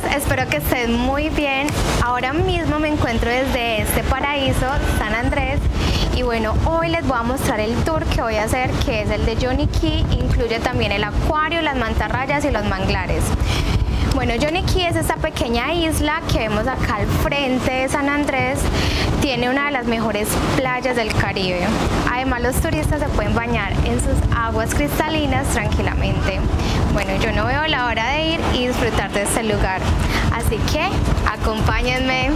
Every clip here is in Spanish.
espero que estén muy bien. Ahora mismo me encuentro desde este paraíso, San Andrés, y bueno, hoy les voy a mostrar el tour que voy a hacer, que es el de Johnny Cay. Incluye también el acuario, las mantarrayas y los manglares. Bueno, Johnny Cay es esta pequeña isla que vemos acá al frente de San Andrés. Tiene una de las mejores playas del Caribe. Además, los turistas se pueden bañar en sus aguas cristalinas tranquilamente. Bueno, yo no veo la hora de ir y disfrutar de este lugar. Así que, acompáñenme.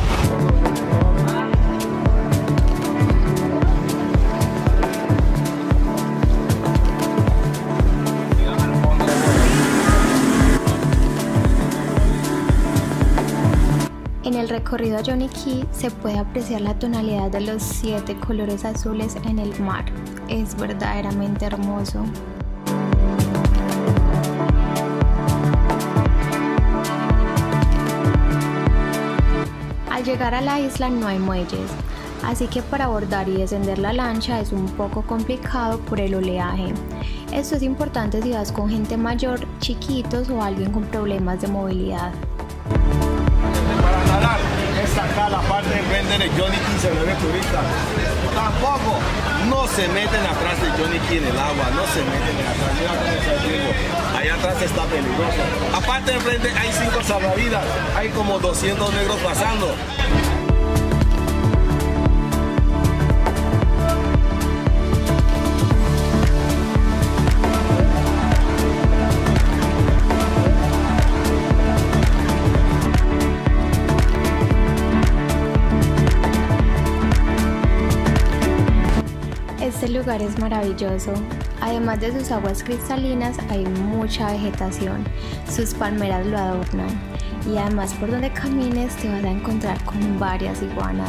En el recorrido a Johnny Cay se puede apreciar la tonalidad de los 7 colores azules en el mar. Es verdaderamente hermoso. Al llegar a la isla no hay muelles, así que para abordar y descender la lancha es un poco complicado por el oleaje. Esto es importante si vas con gente mayor, chiquitos o alguien con problemas de movilidad. Para nadar es acá la parte de frente de Johnny Cay, se ve turistas. Tampoco no se meten atrás de Johnny Cay en el agua, no se meten atrás. Mira cómo está el río. Allá atrás está peligroso. Aparte de frente hay 5 salvavidas, hay como 200 negros pasando. Este lugar es maravilloso. Además de sus aguas cristalinas, hay mucha vegetación. Sus palmeras lo adornan. Y además, por donde camines te vas a encontrar con varias iguanas.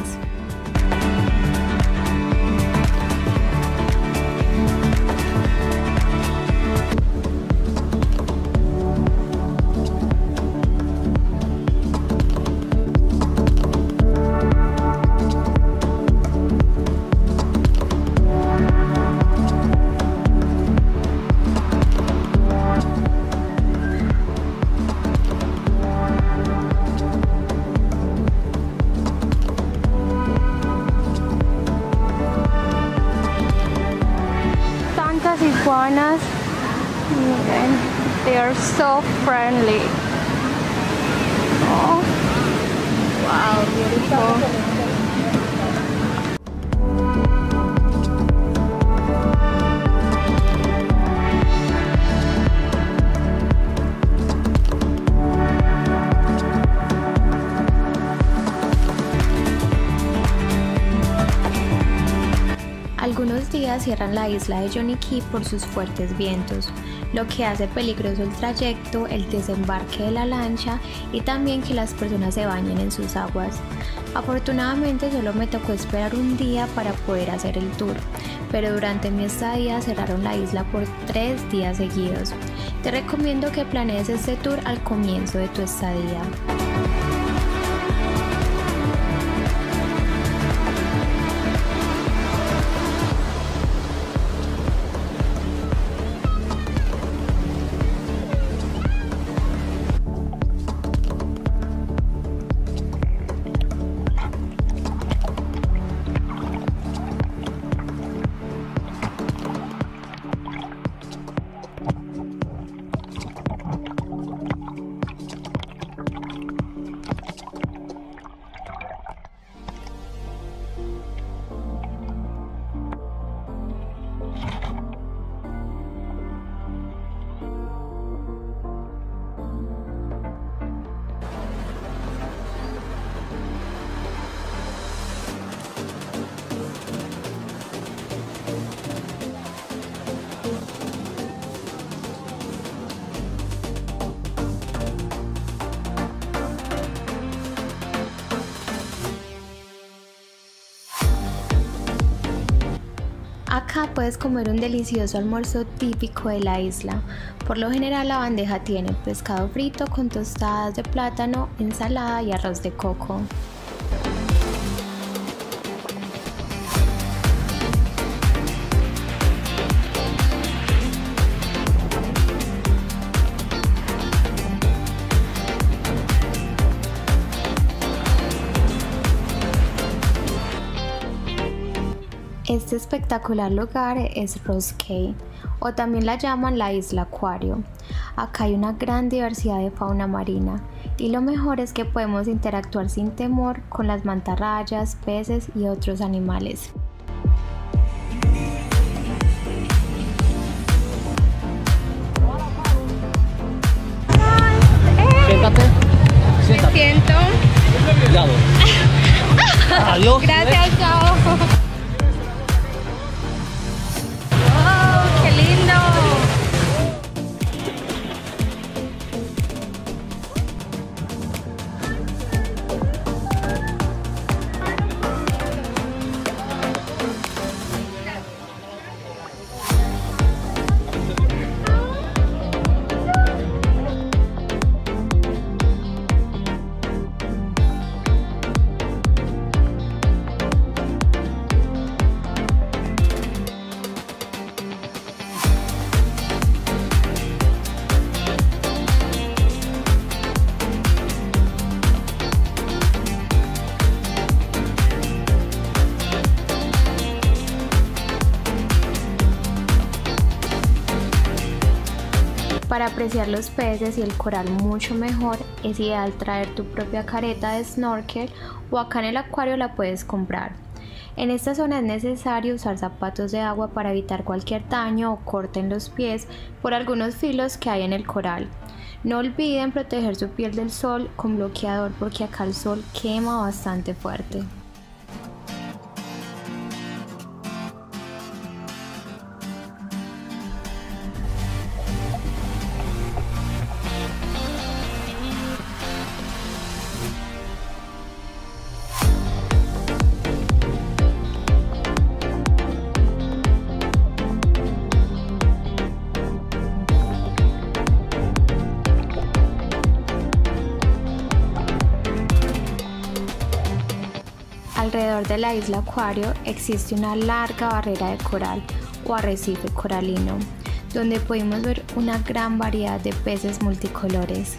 Iguanas, miren, they are so friendly. Oh, wow, beautiful. Algunos días cierran la isla de Johnny Cay por sus fuertes vientos, lo que hace peligroso el trayecto, el desembarque de la lancha y también que las personas se bañen en sus aguas. Afortunadamente solo me tocó esperar un día para poder hacer el tour, pero durante mi estadía cerraron la isla por 3 días seguidos. Te recomiendo que planees este tour al comienzo de tu estadía. Acá puedes comer un delicioso almuerzo típico de la isla. Por lo general la bandeja tiene pescado frito con tostadas de plátano, ensalada y arroz de coco. este espectacular lugar es Ross Cay, o también la llaman la Isla Acuario. Acá hay una gran diversidad de fauna marina y lo mejor es que podemos interactuar sin temor con las mantarrayas, peces y otros animales. Siéntate. Me siento. Cuidado. Adiós. Gracias, chao. ¡Oh, qué lindo! Para apreciar los peces y el coral mucho mejor, es ideal traer tu propia careta de snorkel o acá en el acuario la puedes comprar. En esta zona es necesario usar zapatos de agua para evitar cualquier daño o corte en los pies por algunos filos que hay en el coral. No olviden proteger su piel del sol con bloqueador porque acá el sol quema bastante fuerte. Alrededor de la isla Acuario existe una larga barrera de coral o arrecife coralino, donde podemos ver una gran variedad de peces multicolores.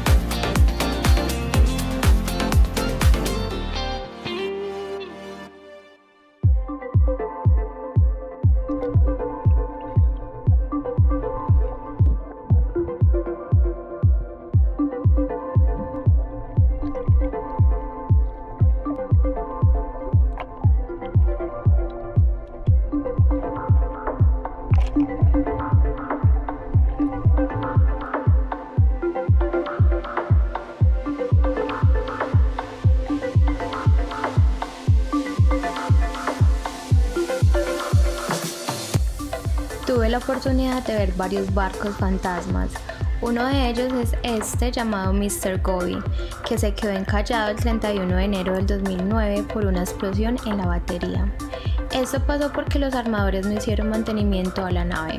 Tuve la oportunidad de ver varios barcos fantasmas. Uno de ellos es este llamado Mr. Gobi, que se quedó encallado el 31 de enero del 2009 por una explosión en la batería. Esto pasó porque los armadores no hicieron mantenimiento a la nave.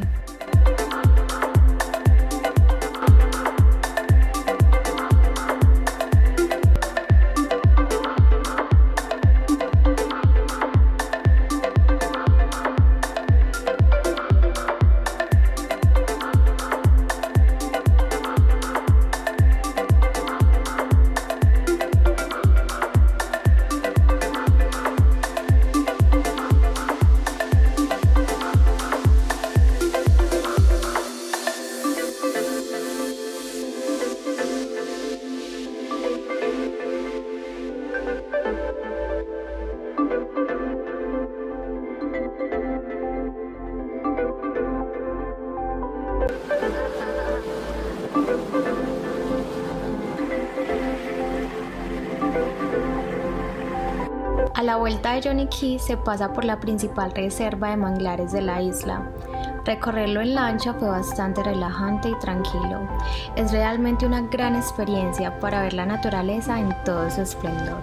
A la vuelta de Johnny Cay se pasa por la principal reserva de manglares de la isla. Recorrerlo en lancha fue bastante relajante y tranquilo. Es realmente una gran experiencia para ver la naturaleza en todo su esplendor.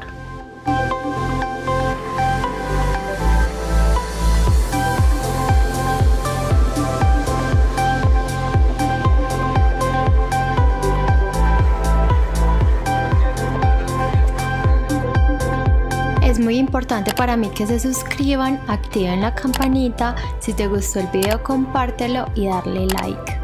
Es muy importante para mí que se suscriban, activen la campanita, si te gustó el video compártelo y darle like.